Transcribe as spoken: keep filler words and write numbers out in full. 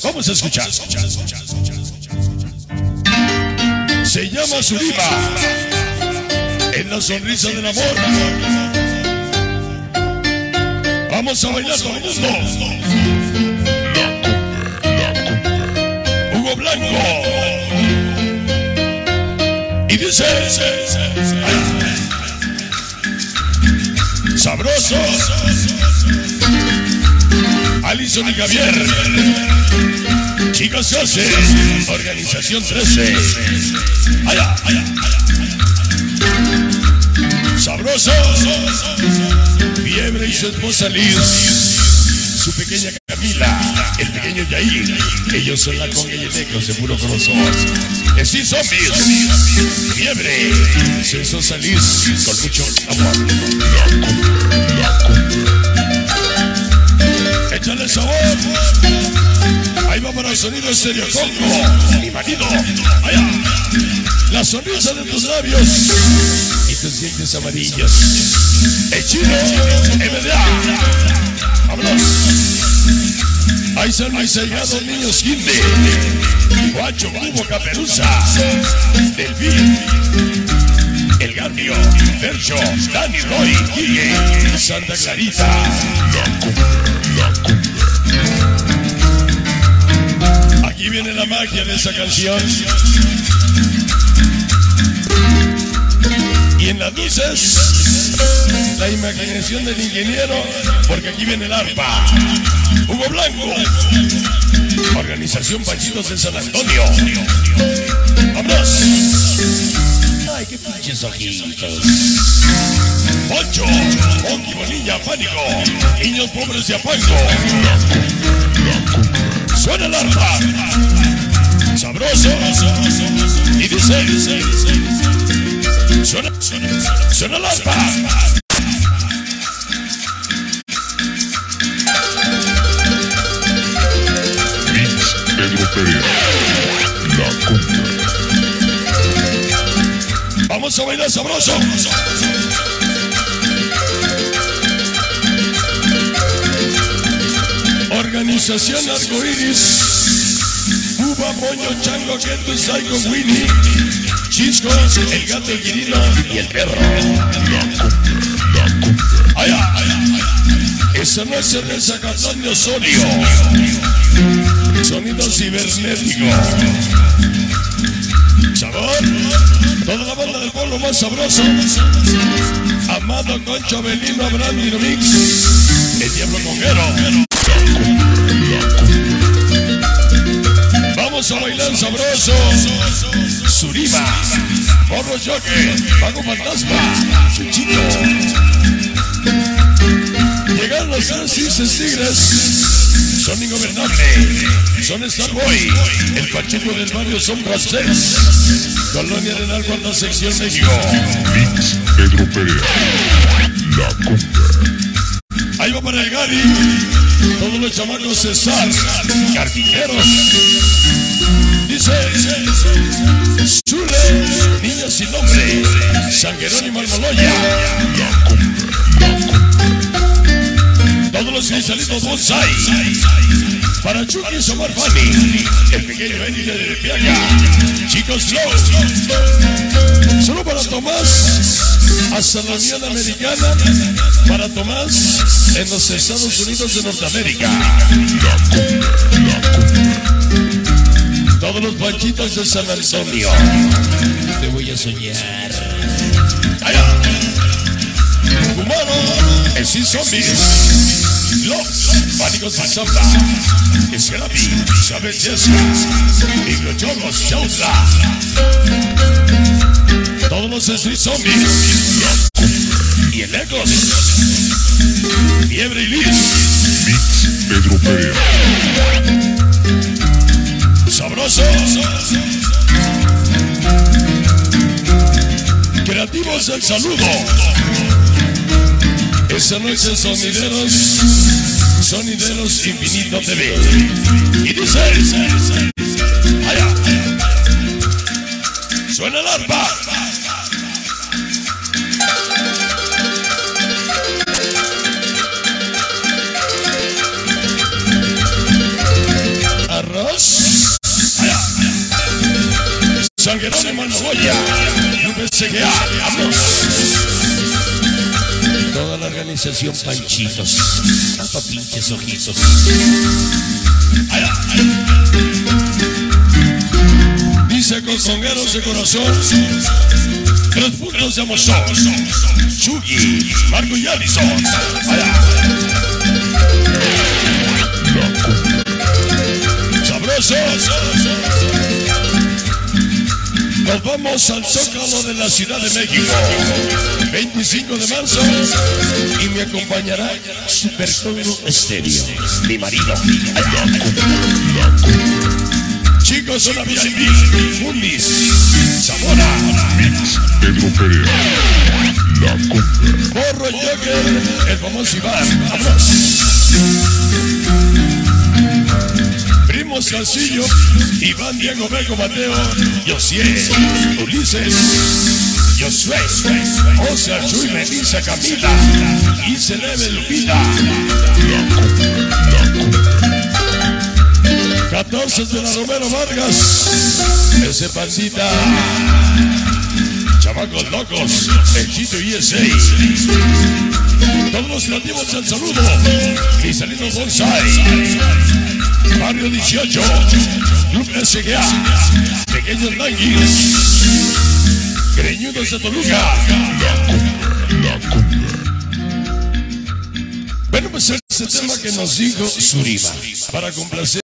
Vamos a escuchar. Se llama Zuriba, en la sonrisa del amor. Vamos a bailar todo el mundo. Hugo Blanco. Y dice, sabroso. Alison y Javier. Chicos se hace. Organización trece. Allá, allá. Sabroso. Fiebre y su esposa Liz. Su pequeña Camila, el pequeño Yair. Ellos son la conga y el eco, seguro con los ojos. Steve Zombies, Fiebre, su esposa Liz, con mucho amor. Échale sabor. Ahí va para el sonido estéreo Congo. Mi marido, allá. La sonrisa de tus labios y tus dientes amarillos. El chino, M D A. Vámonos. Ahí están mis sellados niños Ginde, Guacho, Cubo, Caperuza, Delfín, El Gambio, Fercho, Dani, Roy, Guille, Santa Clarita. Aquí viene la magia de esa canción. Y en las luces, la imaginación del ingeniero, porque aquí viene el arpa. Hugo Blanco, Organización Panchitos de San Antonio. ¡Vámonos! ¡Ay, qué pinches ojitos! Poncho, Oki, Bonilla, Pánico, Niños Pobres de Apango. Suena el arpa. Sabroso. Y dice, suena, suena, suena el arpa. La cumbia. Vamos a bailar sabroso. Organización Arcoiris. Cuba, Moño, Chango, Keto, Psycho, Winnie, Chisco, el gato, el Quirino y el perro. Allá, esa noche del Zacatlán de Osorio. Sonido cibernético. Sabor. Toda la banda del pueblo más sabroso. Amado, Concho, Abelino, Abraham, Mix. El Diablo Conguero. Vamos a bailar sabroso. Zuriba, Porro Choque, Pago Fantasma, Chuchito. Llegaron los Francis Tigres. Son Ingobernable, son Starboy, el Pacheco del barrio son Francés, Colonia Arenal, cuarta sección México. Mix Pedro Perea, la cumbia. Ahí va para el Gary, todos los chamacos César, carpinteros. Dice, Chule, Niña sin nombre, San Jerónimo Almoloya. La cumbia, la cumbia. Todos los cristalitos bonsai. Para Chucky Somar Fanny, el pequeño Benny de Piaga. Chicos Slow. Solo para Tomás, hasta la Unión Americana. Para Tomás, en los Estados Unidos de Norteamérica. Todos los panchitos de San Antonio. Te voy a soñar. Allá. Humano, el Sin Zombies. Los Pánicos de Zambla, Escalapi, Isabel Yesca, Microchogos, Chautla. Todos los Street Zombies. Y el Ecos. Fiebre y Liz. Mix Pedro Perea. Sabroso. Creativos del saludo. Esta noche sonideros, sonideros Infinito T V. Y dice, allá, suena el arpa. San Jerónimo Almogoya, Club S G A, vámonos. Toda la organización Panchitos, tapa pinches ojitos. Ay, ay. Dice Cosongueros de corazón, tres puntos de Amosón, Chugi, Marco y Allison. Sabroso. Nos vamos al Zócalo de la Ciudad de México, veinticinco de marzo, y me acompañará Supertono Estéreo, mi marido. Chicos, una V I P, Fundis, Zamora, Mix, Pedro Perea, La Cumbia, Borro el Joker, el famoso Iván, vámonos. Primos Castillo, Iván, Diego, Beco, Mateo, Josié, Ulises, Josué, Oscar, Chuy, Melissa, Camila, y se debe Lupita. catorce de la Romero Vargas, ese pancita, Chamacos Locos, el Chito y ese. Todos los nativos del saludo, Cristalino Bonsai, Barrio dieciocho, Club S G A, Pequeños Languis, Greñudos de Toluca. Bueno, pues ese tema que nos dijo Zurima, para complacer.